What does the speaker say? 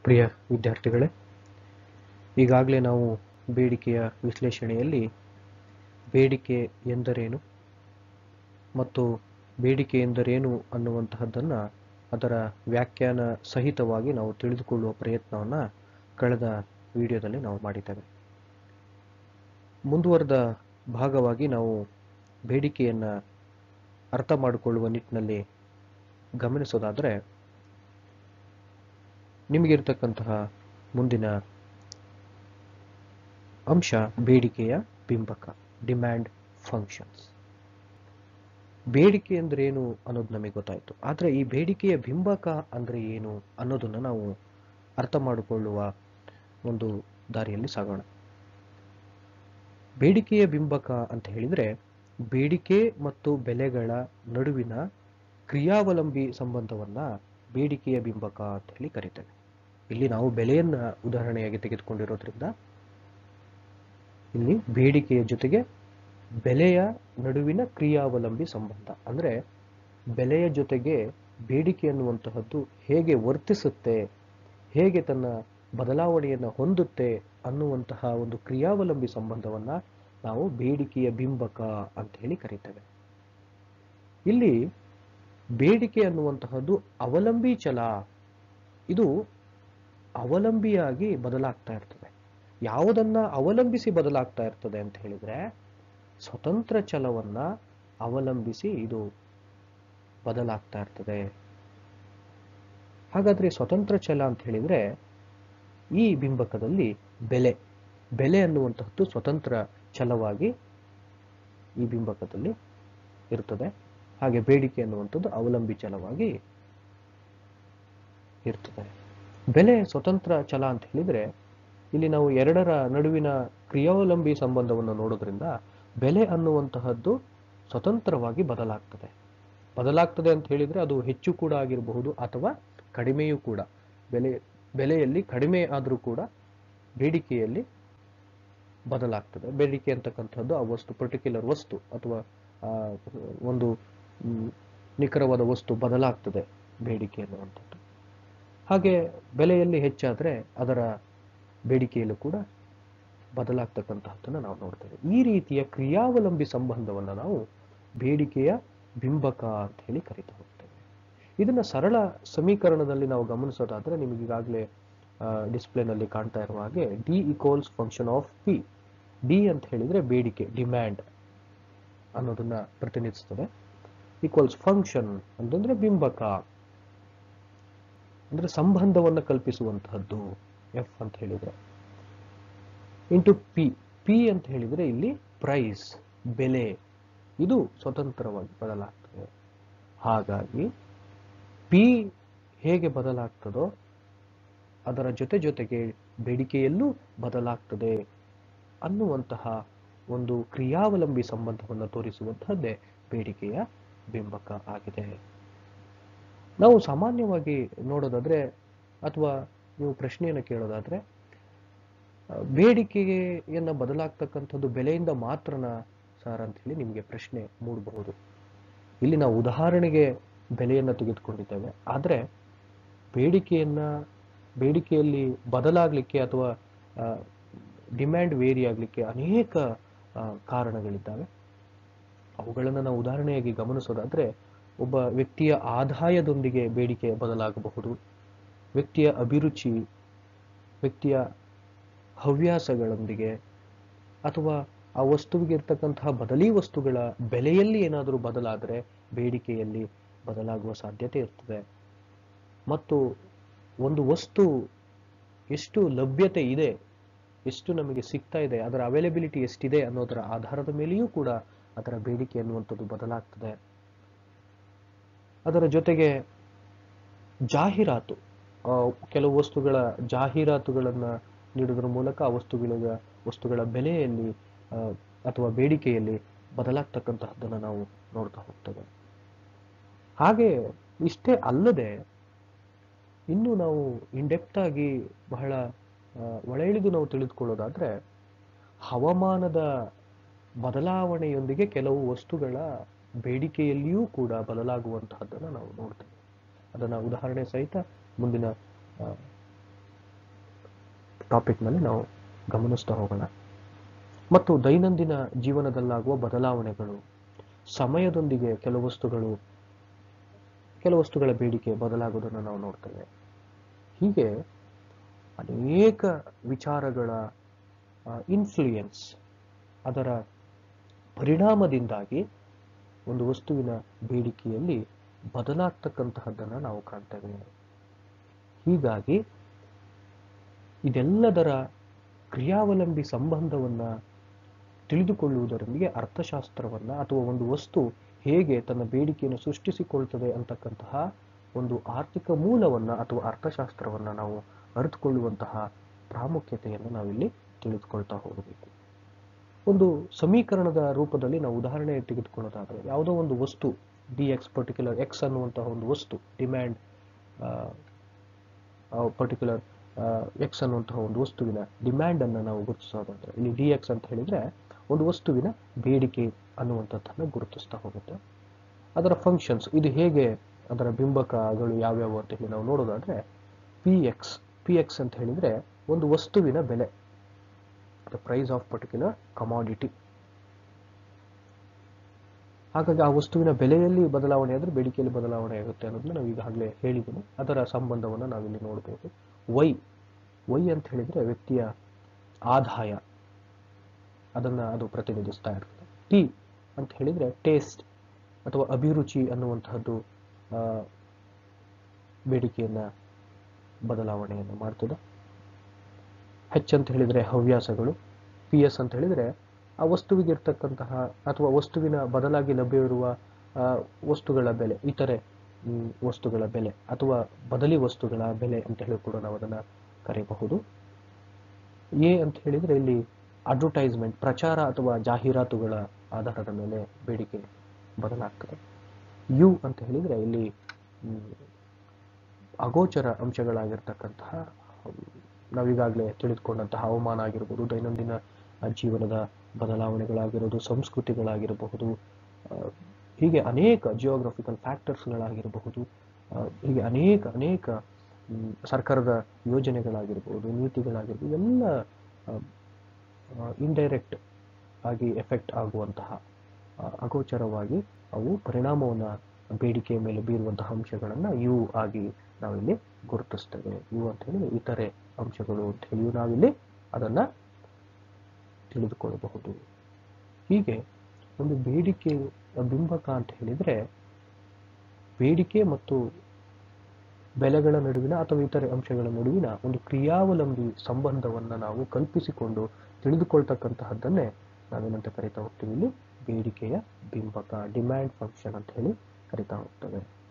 ಪ್ರಿಯ ವಿದ್ಯಾರ್ಥಿಗಳೇ, ಈಗಾಗಲೇ ನಾವು ಬೇಡಿಕೆಯ ವಿಶ್ಲೇಷಣೆಯಲ್ಲಿ ಬೇಡಿಕೆ ಎಂದರೇನು ಮತ್ತು ಬೇಡಿಕೆ ಎಂದರೇನು ಅನ್ನುವಂತಹದ್ದನ್ನು ಅದರ ವ್ಯಾಖ್ಯಾನ ಸಹಿತವಾಗಿ ನಾವು ತಿಳಿದುಕೊಳ್ಳುವ ಪ್ರಯತ್ನವನ್ನು ಕಳೆದ ವಿಡಿಯೋದಲ್ಲಿ ನಾವು ಮಾಡಿದ್ದೇವೆ. ಮುಂದುವರೆದ ಭಾಗವಾಗಿ ನಾವು ಬೇಡಿಕೆಯನ್ನು ಅರ್ಥ ಮಾಡಿಕೊಳ್ಳುವ ನಿಟ್ಟಿನಲ್ಲಿ ಗಮನಿಸೋದಾದರೆ, ನಿಮಗಿರ್ತಕ್ಕಂತಹ ಮುಂದಿನ ಅಂಶ ಬೇಡಿಕೆಯ ಬಿಂಬಕ, ಡಿಮ್ಯಾಂಡ್ ಫಂಕ್ಷನ್ಸ್. ಬೇಡಿಕೆ ಅಂದ್ರೆ ಏನು ಅನ್ನೋದು ನಮಗೆ ಗೊತ್ತಾಯಿತು. ಆದರೆ ಈ ಬೇಡಿಕೆಯ ಬಿಂಬಕ ಅಂದ್ರೆ ಏನು ಅನ್ನೋದನ್ನು ನಾವು ಅರ್ಥ ಮಾಡಿಕೊಳ್ಳುವ ಒಂದು ದಾರಿಯಲ್ಲಿ ಸಾಗೋಣ. ಬೇಡಿಕೆಯ ಬಿಂಬಕ ಅಂತ ಹೇಳಿದ್ರೆ ಬೇಡಿಕೆ ಮತ್ತು ಬೆಲೆಗಳ ನಡುವಿನ ಕ್ರಿಯಾವಲಂಬಿ ಸಂಬಂಧವನ್ನ ಬೇಡಿಕೆಯ ಬಿಂಬಕ ಅಂತ ಹೇಳಿ ಕರೀತೇವೆ. ಇಲ್ಲಿ ನಾವು ಬೆಲೆಯನ್ನ ಉದಾಹರಣೆಯಾಗಿ ತೆಗೆದುಕೊಂಡಿರೋದ್ರಿಂದ ಇಲ್ಲಿ ಬೇಡಿಕೆಯ ಜೊತೆಗೆ ಬೆಲೆಯ ನಡುವಿನ ಕ್ರಿಯಾವಲಂಬಿ ಸಂಬಂಧ, ಅಂದ್ರೆ ಬೆಲೆಯ ಜೊತೆಗೆ ಬೇಡಿಕೆ ಅನ್ನುವಂತಹದ್ದು ಹೇಗೆ ವರ್ತಿಸುತ್ತೆ, ಹೇಗೆ ತನ್ನ ಬದಲಾವಣೆಯನ್ನು ಹೊಂದುತ್ತೆ ಅನ್ನುವಂತಹ ಒಂದು ಕ್ರಿಯಾವಲಂಬಿ ಸಂಬಂಧವನ್ನ ನಾವು ಬೇಡಿಕೆಯ ಬಿಂಬಕ ಅಂತ ಹೇಳಿ ಕರೀತೇವೆ. ಇಲ್ಲಿ ಬೇಡಿಕೆ ಅನ್ನುವಂತಹದ್ದು ಅವಲಂಬಿ ಚಲ. ಇದು ಅವಲಂಬಿಯಾಗಿ ಬದಲಾಗ್ತಾ ಇರ್ತದೆ. ಯಾವುದನ್ನ ಅವಲಂಬಿಸಿ ಬದಲಾಗ್ತಾ ಇರ್ತದೆ ಅಂತ ಹೇಳಿದ್ರೆ ಸ್ವತಂತ್ರ ಚಲವನ್ನ ಅವಲಂಬಿಸಿ ಇದು ಬದಲಾಗ್ತಾ ಇರ್ತದೆ. ಹಾಗಾದ್ರೆ ಸ್ವತಂತ್ರ ಚಲ ಅಂತ ಹೇಳಿದ್ರೆ ಈ ಬಿಂಬಕದಲ್ಲಿ ಬೆಲೆ ಅನ್ನುವಂತಹದ್ದು ಸ್ವತಂತ್ರ ಚಲವಾಗಿ ಈ ಬಿಂಬಕದಲ್ಲಿ ಇರ್ತದೆ. ಹಾಗೆ ಬೇಡಿಕೆ ಅನ್ನುವಂಥದ್ದು ಅವಲಂಬಿ ಚಲವಾಗಿ ಇರ್ತದೆ. ಬೆಲೆ ಸ್ವತಂತ್ರ ಚಲ ಅಂತ ಹೇಳಿದ್ರೆ ಇಲ್ಲಿ ನಾವು ಎರಡರ ನಡುವಿನ ಕ್ರಿಯಾವಲಂಬಿ ಸಂಬಂಧವನ್ನು ನೋಡೋದ್ರಿಂದ ಬೆಲೆ ಅನ್ನುವಂತಹದ್ದು ಸ್ವತಂತ್ರವಾಗಿ ಬದಲಾಗ್ತದೆ ಅಂತ ಹೇಳಿದ್ರೆ ಅದು ಹೆಚ್ಚು ಕೂಡ ಆಗಿರಬಹುದು ಅಥವಾ ಕಡಿಮೆಯೂ ಕೂಡ. ಬೆಲೆಯಲ್ಲಿ ಕಡಿಮೆ ಆದರೂ ಕೂಡ ಬೇಡಿಕೆಯಲ್ಲಿ ಬದಲಾಗ್ತದೆ. ಬೇಡಿಕೆ ಅಂತಕ್ಕಂಥದ್ದು ಆ ವಸ್ತು, ಪರ್ಟಿಕ್ಯುಲರ್ ವಸ್ತು ಅಥವಾ ಒಂದು ನಿಖರವಾದ ವಸ್ತು ಬದಲಾಗ್ತದೆ ಬೇಡಿಕೆ ಅನ್ನುವಂಥದ್ದು. ಹಾಗೆ ಬೆಲೆಯಲ್ಲಿ ಹೆಚ್ಚಾದ್ರೆ ಅದರ ಬೇಡಿಕೆಯಲ್ಲೂ ಕೂಡ ಬದಲಾಗ್ತಕ್ಕಂತಹದ್ದನ್ನು ನಾವು ನೋಡ್ತೇವೆ. ಈ ರೀತಿಯ ಕ್ರಿಯಾವಲಂಬಿ ಸಂಬಂಧವನ್ನು ನಾವು ಬೇಡಿಕೆಯ ಬಿಂಬಕ ಅಂತ ಹೇಳಿ ಕರೀತಾ ಹೋಗ್ತೇವೆ. ಇದನ್ನ ಸರಳ ಸಮೀಕರಣದಲ್ಲಿ ನಾವು ಗಮನಿಸೋದಾದ್ರೆ ನಿಮಗೀಗಾಗಲೇ ಡಿಸ್ಪ್ಲೇನಲ್ಲಿ ಕಾಣ್ತಾ ಇರುವ ಹಾಗೆ D equals function of P. D ಅಂತ ಹೇಳಿದ್ರೆ ಬೇಡಿಕೆ, ಡಿಮ್ಯಾಂಡ್ ಅನ್ನೋದನ್ನ ಪ್ರತಿನಿಧಿಸ್ತದೆ. ಈಕ್ವಲ್ಸ್ ಫಂಕ್ಷನ್ ಅಂತಂದ್ರೆ ಬಿಂಬಕ, ಅಂದ್ರೆ ಸಂಬಂಧವನ್ನು ಕಲ್ಪಿಸುವಂತಹದ್ದು ಎಫ್ ಅಂತ ಹೇಳಿದ್ರೆ, ಇಂಟು ಪಿ ಅಂತ ಹೇಳಿದ್ರೆ ಇಲ್ಲಿ ಪ್ರೈಸ್, ಬೆಲೆ. ಇದು ಸ್ವತಂತ್ರವಾಗಿ ಬದಲಾಗ್ತದೆ. ಹಾಗಾಗಿ ಪಿ ಹೇಗೆ ಬದಲಾಗ್ತದೋ ಅದರ ಜೊತೆಗೆ ಬೇಡಿಕೆಯಲ್ಲೂ ಬದಲಾಗ್ತದೆ ಅನ್ನುವಂತಹ ಒಂದು ಕ್ರಿಯಾವಲಂಬಿ ಸಂಬಂಧವನ್ನು ತೋರಿಸುವಂತಹದ್ದೇ ಬೇಡಿಕೆಯ ಬಿಂಬಕ ಆಗಿದೆ. ನಾವು ಸಾಮಾನ್ಯವಾಗಿ ನೋಡೋದಾದ್ರೆ ಅಥವಾ ನೀವು ಪ್ರಶ್ನೆಯನ್ನು ಕೇಳೋದಾದ್ರೆ ಬೇಡಿಕೆಯನ್ನ ಬದಲಾಗ್ತಕ್ಕಂಥದ್ದು ಬೆಲೆಯಿಂದ ಮಾತ್ರನ ಸಾರ್ ಅಂತ ಹೇಳಿ ನಿಮಗೆ ಪ್ರಶ್ನೆ ಮೂಡಬಹುದು. ಇಲ್ಲಿ ನಾವು ಉದಾಹರಣೆಗೆ ಬೆಲೆಯನ್ನು ತೆಗೆದುಕೊಂಡಿದ್ದೇವೆ. ಆದರೆ ಬೇಡಿಕೆಯಲ್ಲಿ ಬದಲಾಗಲಿಕ್ಕೆ ಅಥವಾ ಡಿಮ್ಯಾಂಡ್ ವೇರಿ ಆಗಲಿಕ್ಕೆ ಅನೇಕ ಕಾರಣಗಳಿದ್ದಾವೆ. ಅವುಗಳನ್ನು ನಾವು ಉದಾಹರಣೆಯಾಗಿ ಗಮನಿಸೋದಾದ್ರೆ ಒಬ್ಬ ವ್ಯಕ್ತಿಯ ಆದಾಯದೊಂದಿಗೆ ಬೇಡಿಕೆ ಬದಲಾಗಬಹುದು, ವ್ಯಕ್ತಿಯ ಅಭಿರುಚಿ, ವ್ಯಕ್ತಿಯ ಹವ್ಯಾಸಗಳೊಂದಿಗೆ, ಅಥವಾ ಆ ವಸ್ತುವಿಗೆ ಇರ್ತಕ್ಕಂತಹ ಬದಲಿ ವಸ್ತುಗಳ ಬೆಲೆಯಲ್ಲಿ ಏನಾದರೂ ಬದಲಾದರೆ ಬೇಡಿಕೆಯಲ್ಲಿ ಬದಲಾಗುವ ಸಾಧ್ಯತೆ ಇರ್ತದೆ. ಮತ್ತು ಒಂದು ವಸ್ತು ಎಷ್ಟು ಲಭ್ಯತೆ ಇದೆ, ಎಷ್ಟು ನಮಗೆ ಸಿಗ್ತಾ ಇದೆ, ಅದರ ಅವೈಲಬಿಲಿಟಿ ಎಷ್ಟಿದೆ ಅನ್ನೋದರ ಆಧಾರದ ಮೇಲೆಯೂ ಕೂಡ ಅದರ ಬೇಡಿಕೆ ಅನ್ನುವಂಥದ್ದು ಬದಲಾಗ್ತದೆ. ಅದರ ಜೊತೆಗೆ ಜಾಹೀರಾತು, ಕೆಲವು ವಸ್ತುಗಳ ಜಾಹೀರಾತುಗಳನ್ನು ನೀಡುವುದರ ಮೂಲಕ ಆ ವಸ್ತುಗಳ ಬೆಲೆಯಲ್ಲಿ ಅಥವಾ ಬೇಡಿಕೆಯಲ್ಲಿ ಬದಲಾಗ್ತಕ್ಕಂತಹದ್ದನ್ನು ನಾವು ನೋಡ್ತಾ ಹೋಗ್ತೇವೆ. ಹಾಗೆ ಇಷ್ಟೇ ಅಲ್ಲದೆ ಇನ್ನು ನಾವು ಇನ್ಡೆಪ್ತ್ ಆಗಿ ಬಹಳ ಒಳ ಇಳಿದು ನಾವು ತಿಳಿದುಕೊಳ್ಳೋದಾದ್ರೆ ಹವಾಮಾನದ ಬದಲಾವಣೆಯೊಂದಿಗೆ ಕೆಲವು ವಸ್ತುಗಳ ಬೇಡಿಕೆಯಲ್ಲಿಯೂ ಕೂಡ ಬದಲಾಗುವಂತಹದ್ದನ್ನು ನಾವು ನೋಡ್ತೇವೆ. ಅದನ್ನು ಉದಾಹರಣೆ ಸಹಿತ ಮುಂದಿನ ಟಾಪಿಕ್ನಲ್ಲಿ ನಾವು ಗಮನಿಸ್ತಾ ಹೋಗೋಣ. ಮತ್ತು ದೈನಂದಿನ ಜೀವನದಲ್ಲಾಗುವ ಬದಲಾವಣೆಗಳು, ಸಮಯದೊಂದಿಗೆ ಕೆಲವು ವಸ್ತುಗಳ ಬೇಡಿಕೆ ಬದಲಾಗುವುದನ್ನು ನಾವು ನೋಡ್ತೇವೆ. ಹೀಗೆ ಅನೇಕ ವಿಚಾರಗಳ ಇನ್ಫ್ಲೂಯೆನ್ಸ್, ಅದರ ಪರಿಣಾಮದಿಂದಾಗಿ ಒಂದು ವಸ್ತುವಿನ ಬೇಡಿಕೆಯಲ್ಲಿ ಬದಲಾಗ್ತಕ್ಕಂತಹದ್ದನ್ನು ನಾವು ಕಾಣ್ತೇವೆ. ಹೀಗಾಗಿ ಇದೆಲ್ಲದರ ಕ್ರಿಯಾವಲಂಬಿ ಸಂಬಂಧವನ್ನ ತಿಳಿದುಕೊಳ್ಳುವುದರೊಂದಿಗೆ ಅರ್ಥಶಾಸ್ತ್ರವನ್ನ ಅಥವಾ ಒಂದು ವಸ್ತು ಹೇಗೆ ತನ್ನ ಬೇಡಿಕೆಯನ್ನು ಸೃಷ್ಟಿಸಿಕೊಳ್ತದೆ ಅಂತಕ್ಕಂತಹ ಒಂದು ಆರ್ಥಿಕ ಮೂಲವನ್ನ ಅಥವಾ ಅರ್ಥಶಾಸ್ತ್ರವನ್ನ ನಾವು ಅರಿತುಕೊಳ್ಳುವಂತಹ ಪ್ರಾಮುಖ್ಯತೆಯನ್ನು ನಾವಿಲ್ಲಿ ತಿಳಿದುಕೊಳ್ತಾ ಹೋಗಬೇಕು. ಒಂದು ಸಮೀಕರಣದ ರೂಪದಲ್ಲಿ ನಾವು ಉದಾಹರಣೆ ತೆಗೆದುಕೊಳ್ಳೋದಾದ್ರೆ, ಯಾವುದೋ ಒಂದು ವಸ್ತು ಡಿಎಕ್ಸ್ ಪರ್ಟಿಕ್ಯುಲರ್ ಎಕ್ಸ್ ಅನ್ನುವಂತಹ ಒಂದು ವಸ್ತು ಡಿಮ್ಯಾಂಡ್ ಪರ್ಟಿಕ್ಯುಲರ್ ಎಕ್ಸ್ ಅನ್ನುವಂತಹ ಒಂದು ವಸ್ತುವಿನ ಡಿಮ್ಯಾಂಡ್ ಅನ್ನು ನಾವು ಗುರುತಿಸೋದಾದ್ರೆ, ಇಲ್ಲಿ ಡಿ ಎಕ್ಸ್ ಅಂತ ಹೇಳಿದ್ರೆ ಒಂದು ವಸ್ತುವಿನ ಬೇಡಿಕೆ ಅನ್ನುವಂಥದ್ದನ್ನು ಗುರುತಿಸ್ತಾ ಹೋಗುತ್ತೆ. ಅದರ ಫಂಕ್ಷನ್ಸ್, ಇದು ಹೇಗೆ ಅದರ ಬಿಂಬಕಗಳು ಯಾವ್ಯಾವು ಅಂತ ಹೇಳಿ ನಾವು ನೋಡೋದಾದ್ರೆ, ಪಿ ಎಕ್ಸ್ ಅಂತ ಹೇಳಿದ್ರೆ ಒಂದು ವಸ್ತುವಿನ ಬೆಲೆ, the price of particular commodity. ಹಾಗಾಗಿ ಆ ವಸ್ತುವಿನ ಬೆಲೆಯಲ್ಲಿ ಬದಲಾವಣೆ ಆದ್ರೆ ಬೇಡಿಕೆಯಲ್ಲಿ ಬದಲಾವಣೆ ಆಗುತ್ತೆ ಅನ್ನೋದನ್ನ ನಾವು ಈಗಾಗಲೇ ಹೇಳಿದ್ದೀನಿ. ಅದರ ಸಂಬಂಧವನ್ನು ನಾವಿಲ್ಲಿ ನೋಡಬಹುದು. ವೈ ಅಂತ ಹೇಳಿದ್ರೆ ವ್ಯಕ್ತಿಯ ಆದಾಯ, ಅದು ಪ್ರತಿನಿಧಿಸ್ತಾ ಇರ್ತದೆ. ಟಿ ಅಂತ ಹೇಳಿದ್ರೆ ಟೇಸ್ಟ್ ಅಥವಾ ಅಭಿರುಚಿ ಅನ್ನುವಂತಹದ್ದು ಬೇಡಿಕೆಯನ್ನ ಬದಲಾವಣೆಯನ್ನು ಮಾಡ್ತದೆ. ಹೆಚ್ ಅಂತ ಹೇಳಿದ್ರೆ ಹವ್ಯಾಸಗಳು. ಪಿ ಎಸ್ ಅಂತ ಹೇಳಿದ್ರೆ ಆ ವಸ್ತುವಿಗೆ ಇರ್ತಕ್ಕಂತಹ ಅಥವಾ ವಸ್ತುವಿನ ಬದಲಾಗಿ ಲಭ್ಯವಿರುವ ವಸ್ತುಗಳ ಬೆಲೆ, ಇತರೆ ವಸ್ತುಗಳ ಬೆಲೆ ಅಥವಾ ಬದಲಿ ವಸ್ತುಗಳ ಬೆಲೆ ಅಂತ ಹೇಳಿ ಕೂಡ ನಾವು ಅದನ್ನ ಕರೆಯಬಹುದು. ಎ ಅಂತ ಹೇಳಿದ್ರೆ ಇಲ್ಲಿ ಅಡ್ವರ್ಟೈಸ್ಮೆಂಟ್, ಪ್ರಚಾರ ಅಥವಾ ಜಾಹೀರಾತುಗಳ ಆಧಾರದ ಮೇಲೆ ಬೇಡಿಕೆ ಬದಲಾಗ್ತದೆ. ಯು ಅಂತ ಹೇಳಿದ್ರೆ ಇಲ್ಲಿ ಅಗೋಚರ ಅಂಶಗಳಾಗಿರ್ತಕ್ಕಂತಹ, ನಾವೀಗಾಗಲೇ ತಿಳಿದುಕೊಂಡಂತಹ ಹವಾಮಾನ ಆಗಿರ್ಬೋದು, ದೈನಂದಿನ ಜೀವನದ ಬದಲಾವಣೆಗಳಾಗಿರೋದು, ಸಂಸ್ಕೃತಿಗಳಾಗಿರಬಹುದು, ಹೀಗೆ ಅನೇಕ ಜಿಯೋಗ್ರಫಿಕಲ್ ಫ್ಯಾಕ್ಟರ್ಸ್ಗಳಾಗಿರಬಹುದು, ಹೀಗೆ ಅನೇಕ ಸರ್ಕಾರದ ಯೋಜನೆಗಳಾಗಿರ್ಬೋದು, ನೀತಿಗಳಾಗಿರ್ಬೋದು, ಎಲ್ಲ ಇಂಡೈರೆಕ್ಟ್ ಆಗಿ ಎಫೆಕ್ಟ್ ಆಗುವಂತಹ, ಅಗೋಚರವಾಗಿ ಅವು ಪರಿಣಾಮವನ್ನು ಬೇಡಿಕೆಯ ಮೇಲೆ ಬೀರುವಂತಹ ಅಂಶಗಳನ್ನ ಯು ಆಗಿ ನಾವಿಲ್ಲಿ ಗುರುತಿಸ್ತೇವೆ. ಯು ಅಂತ ಹೇಳಿ ಇತರೆ ಅಂಶಗಳು ಅಂತ ಹೇಳಿ ನಾವಿಲ್ಲಿ ಅದನ್ನ ತಿಳಿದುಕೊಳ್ಳಬಹುದು. ಹೀಗೆ ಒಂದು ಬೇಡಿಕೆ ಬಿಂಬಕ ಅಂತ ಹೇಳಿದ್ರೆ ಬೇಡಿಕೆ ಮತ್ತು ಬೆಲೆಗಳ ನಡುವಿನ ಅಥವಾ ಇತರೆ ಅಂಶಗಳ ನಡುವಿನ ಒಂದು ಕ್ರಿಯಾವಲಂಬಿ ಸಂಬಂಧವನ್ನ ನಾವು ಕಲ್ಪಿಸಿಕೊಂಡು ತಿಳಿದುಕೊಳ್ತಕ್ಕಂತಹದ್ದನ್ನೇ ನಾವೇನಂತ ಕರಿತಾ ಹೋಗ್ತೀವಿ, ಇಲ್ಲಿ ಬೇಡಿಕೆಯ ಬಿಂಬಕ, ಡಿಮ್ಯಾಂಡ್ ಫಂಕ್ಷನ್ ಅಂತ ಹೇಳಿ ಕರಿತಾ ಹೋಗ್ತೇವೆ.